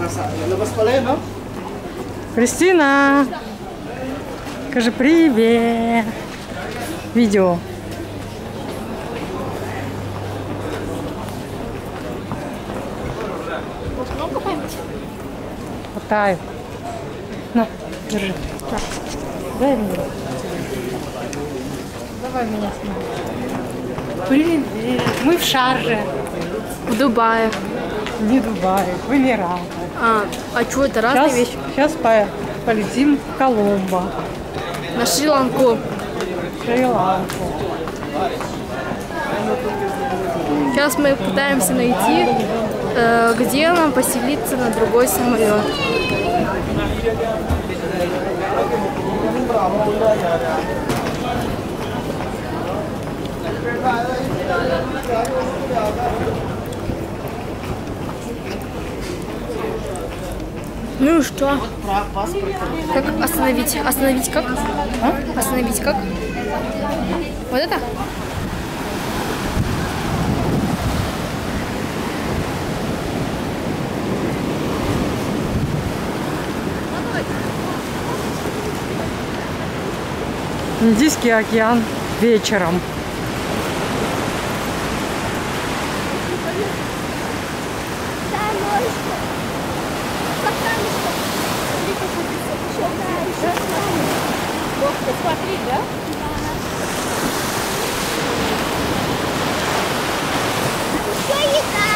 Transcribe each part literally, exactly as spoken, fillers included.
Кристина! Скажи привет! Видео. Хватаю. На, держи. Так. Дай мне. Давай меня снимай. Привет. Мы в Шарже. В Дубае. Не Дубае, в Эмиратах. А, а что это разные Сейчас, вещи? сейчас по, полетим в Коломбо. На Шри-Ланку. Шри-Ланку. Сейчас мы пытаемся найти, э, где нам поселиться на другой самолет. Ну и что? Как остановить? Остановить как? А? Остановить как? Вот это? Индийский океан вечером. Посмотри, да? Что еда?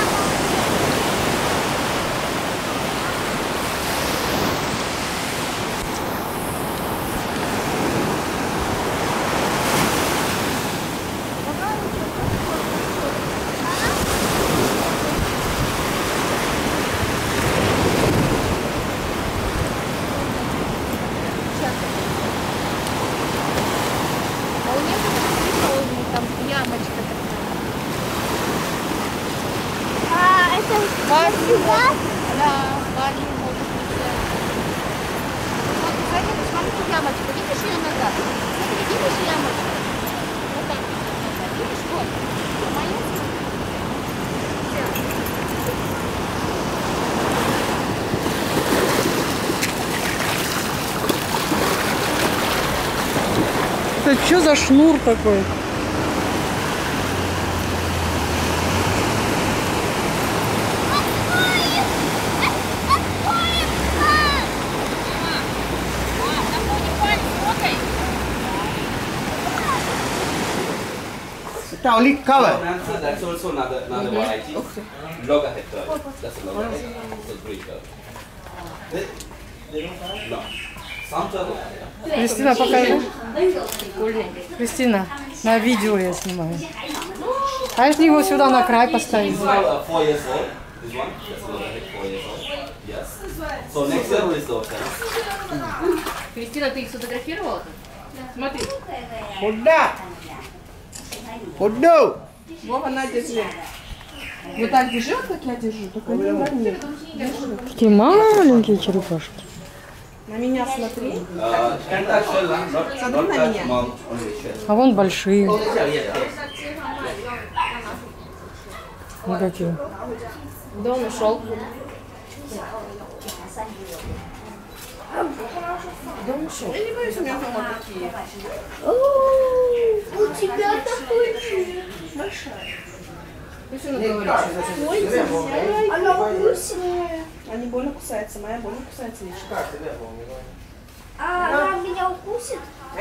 Это что за шнур такой? Taulik cover. That's also another another variety. Loggerhead curl. That's a loggerhead. It's a breed curl. No. Some turtle. Кристина, покажи. Кристина, на видео я снимаю. А если его сюда на край поставить? This is now four years old. This one. That's a loggerhead. Four years old. Yes. So next year we'll start. Кристина, ты их сфотографировала? Смотри. Куда? Куда? Вова, на, держи. Вот так держи, вот как я держу, только не на мне. Такие маленькие черепашки. На меня смотри. Uh, Canada shell, not, not Смотри на that меня. small, only shell. А вон большие. Oh, shell, yeah, yeah. Вот такие. Да он ушел. Я не боюсь, у меня дома такие. У тебя такой же. Пусть она говорит. Она вкусная. Они больно кусаются, моя больно кусается лично. А она меня укусит?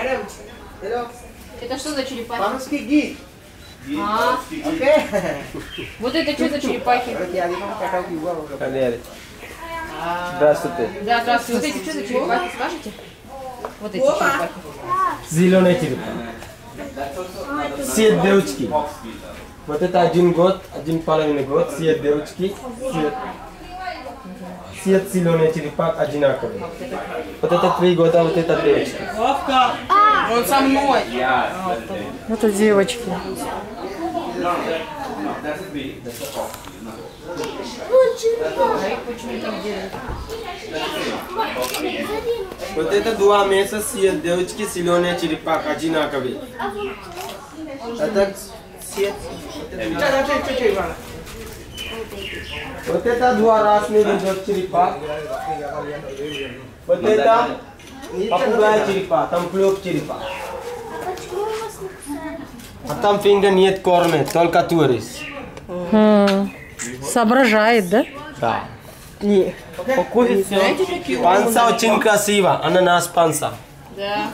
Это что за черепахи? По-русски гид. А, Окей? вот это что за черепахи? Здравствуйте. Да, здравствуйте. Вот эти что за черепахи, скажете? Вот эти черепахи. Зеленые черепахи. Все девочки. Вот это один год, один половиной год, все девочки. Все зеленые черепахи одинаковые. Вот это три года, вот это девочки. Он со мной. Это девочки. Вот это два месяца все девочки зеленые черепахи одинаковые. Это все. Чуть-чуть, Ивана. Вот это два разных видов черепах. Вот это попугай черепа, там клёп черепа. А там финга нет корма, только турист. М, Соображает, да? Да. Панса очень красиво, ананас панса. Да.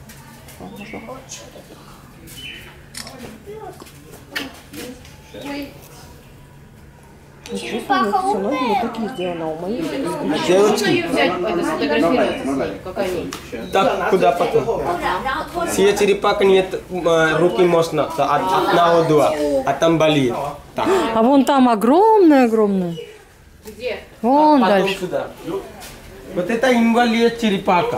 Черепаха умная. Вот такие сделаны, а у моих. Девочки, Взять, это сфотографировать, как они. так куда потом? Все черепах нет э, руки можно, от одного два, а там болит. Так. А вон там огромная-огромная. Где? Вон Потом дальше. сюда. Вот это инвалид черепаха.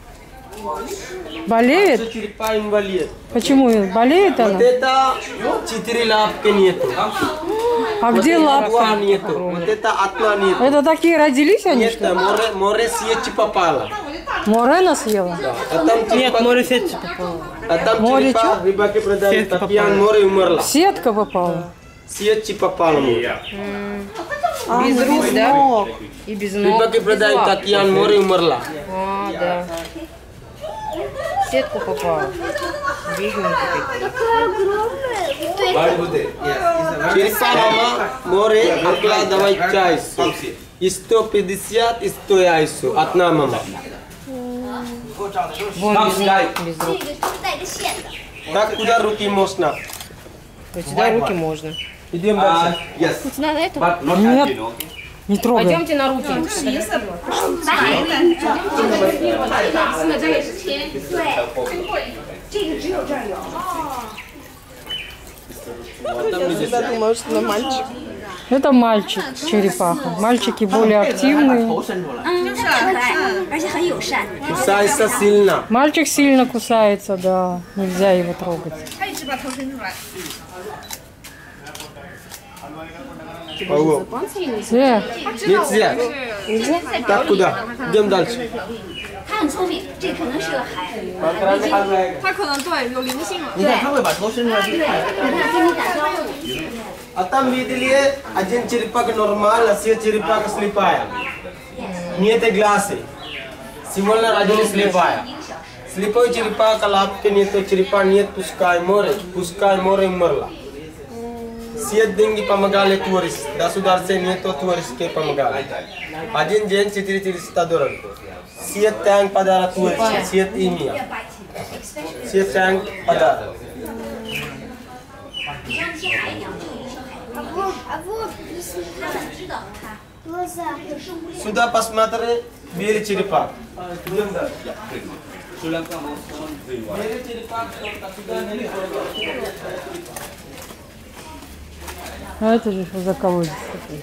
Болеет? Это черепа инвалид. Почему болеет Вот она? это четыре лапки нету. А где Два лапка? нету. Вот это одна нету. Это такие родились они, Нет, что ли? море, море сеть попало. Морена съела? А там нет, море сеть попало. А там Море черепа, чё? рыбаки продают, топьян, море умерла. Сетка попала? Сеть попала море. Без рук, да? И без ног. Рыбаки продают, топьян, море умерла. А, да. Сетку попала. Такая огромная. Черепа мама, море, около давай чай. И сто пятьдесят, и сто яйцо. Одна мама. Вон без ног, без рук. 这个是带着线的。 Так куда руки можно? Вот сюда руки можно. Идем дальше. Yes, На это. but not Нет. happy, no? Не трогай. Пойдемте на руки. Я думаю, что на мальчик. Это мальчик, черепаха. Мальчики более активные. 嗯，可爱，而且很友善。 Кусайся сильно. Мальчик сильно кусается, да. Нельзя его трогать. Ого. Э, Нельзя. Так куда? Идем дальше. 它很聪明，这可能是个孩。 他可能对有灵性了。 对，他会把头伸出来去看。对，他跟你打招呼。 А там видели один черепах нормально, все черепаха слепая. Нет глаза. Символьно один слепая. Слепой черепаха лапки нету, черепа нет, пускай море, пускай море умерла. Все деньги помогали турист, государство нету, туристке помогали. Один день четыре тысячи долларов. Все танк подарок турист, все имя. Все танк подарок. А вот, а вот, если他们知道它глаза有生物链。 Сюда посмотри, белый черепах. Идем дальше. Sri Lanka most common green one. Белый черепах только сюда не лезет. а это же что за колодец такой?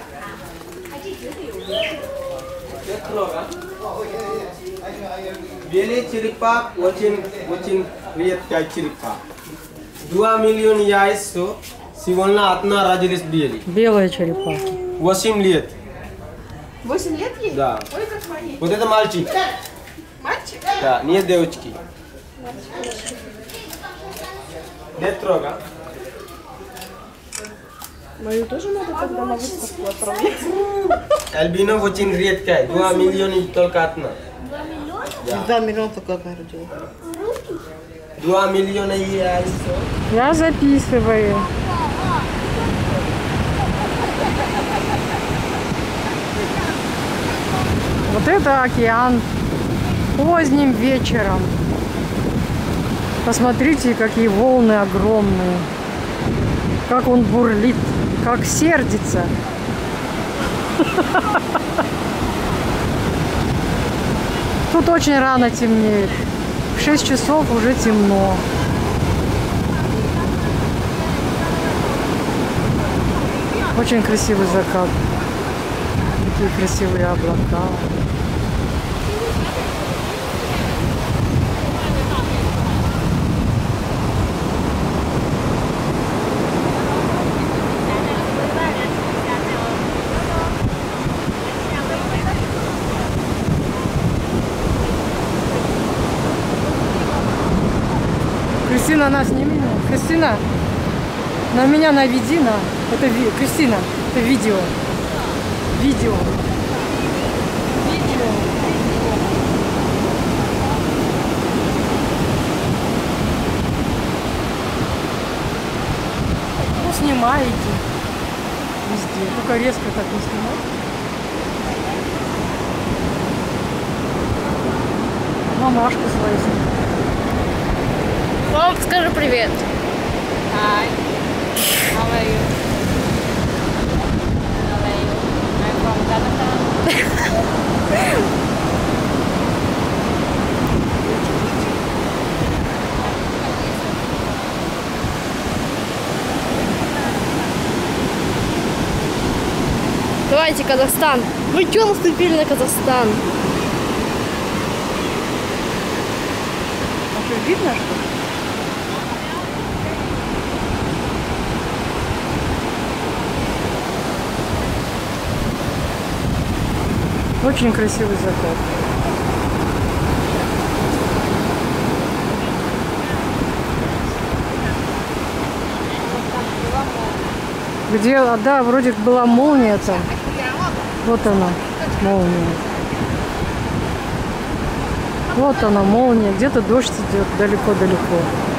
Белый черепах очень, очень редкий черепах. Два миллиона яйцо, сегодня одна родились белый. Белая черепаха. Восемь лет. Восемь лет ей? Да. Ой, как мои. Вот это мальчик. Мальчик? Да, нет девочки. Нет трога. Мою тоже надо тогда на выставку отправлять. Альбино очень редкая. Два миллиона только одна. Да, миллион только одна родила. Два миллиона яйцо. Я записываю. Вот это океан поздним вечером. Посмотрите, какие волны огромные. Как он бурлит, как сердится. Тут очень рано темнеет. В шесть часов уже темно. Очень красивый закат. Такие красивые облака. Кристина, нас не меня. Кристина, на меня наведи на. Это ви... Кристина, это видео. Видео. Видео. Ну, снимаете. Везде. Только резко так не снимать. Мамашку свою снимать. Мам, скажи привет. Hi. How are you? How are you? I'm from Kazakhstan. Давайте, Казахстан. Вы что наступили на Казахстан? А что, видно, что ли? Очень красивый закат. Где, а, да, вроде была молния там. Вот она, молния. Вот она, молния. Где-то дождь идет далеко-далеко.